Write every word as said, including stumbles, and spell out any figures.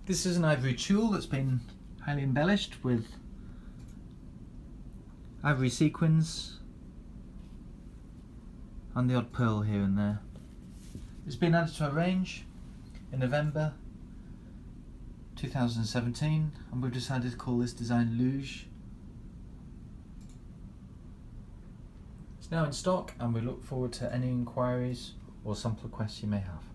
This is an ivory tulle that's been highly embellished with ivory sequins and the odd pearl here and there. It's been added to our range in November two thousand seventeen, and we've decided to call this design Luge. It's now in stock, and we look forward to any inquiries or sample requests you may have.